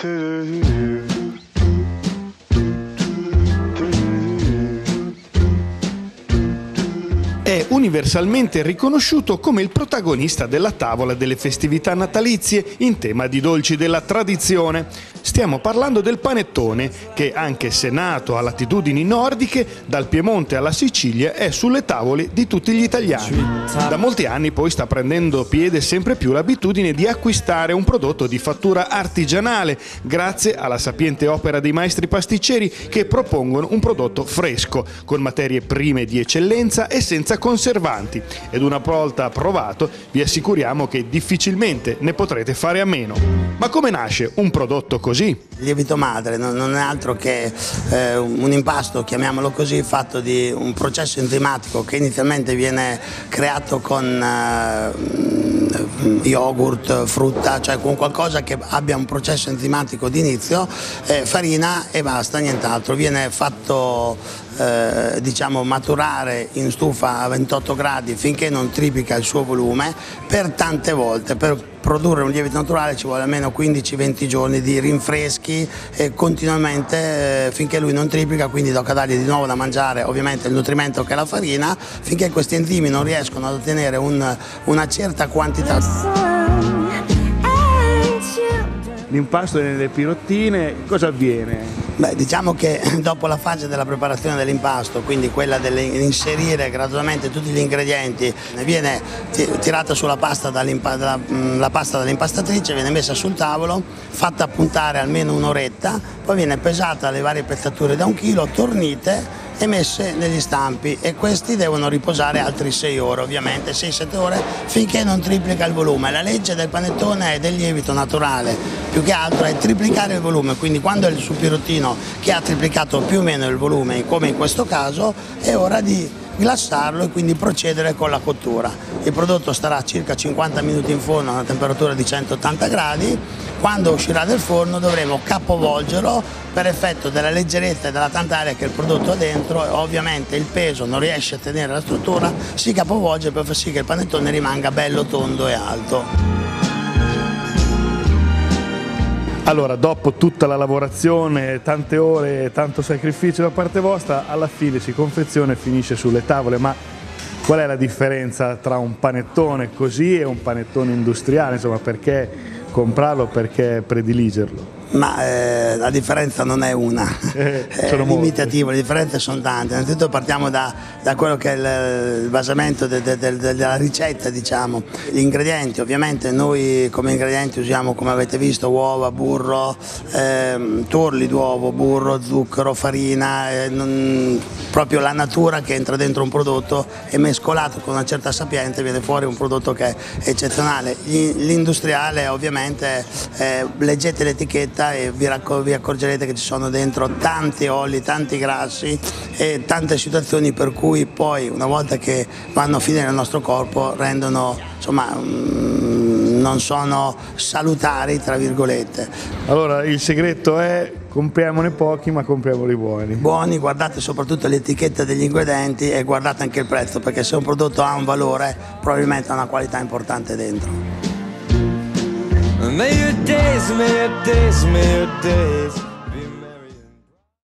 È universalmente riconosciuto come il protagonista della tavola delle festività natalizie in tema di dolci della tradizione. Stiamo parlando del panettone che, anche se nato a latitudini nordiche, dal Piemonte alla Sicilia è sulle tavole di tutti gli italiani. Da molti anni poi sta prendendo piede sempre più l'abitudine di acquistare un prodotto di fattura artigianale grazie alla sapiente opera dei maestri pasticceri che propongono un prodotto fresco, con materie prime di eccellenza e senza conservanti, ed una volta provato vi assicuriamo che difficilmente ne potrete fare a meno. Ma come nasce un prodotto così? Il lievito madre non è altro che un impasto, chiamiamolo così, fatto di un processo enzimatico che inizialmente viene creato con yogurt, frutta, cioè con qualcosa che abbia un processo enzimatico di inizio, farina e basta, nient'altro. Viene fatto diciamo maturare in stufa a 28 gradi finché non triplica il suo volume per tante volte. Per produrre un lievito naturale ci vuole almeno 15-20 giorni di rinfreschi continuamente finché lui non triplica, quindi tocca dargli di nuovo da mangiare ovviamente il nutrimento che è la farina, finché questi enzimi non riescono ad ottenere una certa quantità. L'impasto nelle pirottine, cosa avviene? Beh, diciamo che dopo la fase della preparazione dell'impasto, quindi quella dell'inserire gradualmente tutti gli ingredienti, viene tirata sulla pasta la pasta dall'impastatrice, viene messa sul tavolo, fatta appuntare almeno un'oretta, poi viene pesata le varie pezzature da 1 chilo, tornite e messe negli stampi, e questi devono riposare altri 6 ore, ovviamente 6-7 ore, finché non triplica il volume. La legge del panettone e del lievito naturale più che altro è triplicare il volume, quindi quando è il suo pirottino che ha triplicato più o meno il volume, come in questo caso, è ora di glassarlo e quindi procedere con la cottura. Il prodotto starà circa 50 minuti in forno a una temperatura di 180 gradi. Quando uscirà dal forno dovremo capovolgerlo per effetto della leggerezza e della tanta aria che il prodotto ha dentro, e ovviamente il peso non riesce a tenere la struttura, si capovolge per far sì che il panettone rimanga bello tondo e alto. Allora, dopo tutta la lavorazione, tante ore, tanto sacrificio da parte vostra, alla fine si confeziona e finisce sulle tavole, ma qual è la differenza tra un panettone così e un panettone industriale? Insomma, perché comprarlo, perché prediligerlo? Ma la differenza non è una, è limitativa, le differenze sono tante. Innanzitutto partiamo da quello che è il basamento della ricetta, diciamo. Gli ingredienti, ovviamente noi come ingredienti usiamo, come avete visto, uova, burro, torli d'uovo, burro, zucchero, farina, proprio la natura che entra dentro un prodotto e mescolato con una certa sapienza viene fuori un prodotto che è eccezionale. L'industriale ovviamente, leggete l'etichetta e vi accorgerete che ci sono dentro tanti oli, tanti grassi e tante situazioni per cui poi una volta che vanno a finire nel nostro corpo rendono, insomma, non sono salutari, tra virgolette. Allora il segreto è: compriamone pochi ma compriamoli buoni. Buoni, guardate soprattutto l'etichetta degli ingredienti e guardate anche il prezzo, perché se un prodotto ha un valore probabilmente ha una qualità importante dentro. May your days, may your days, may your days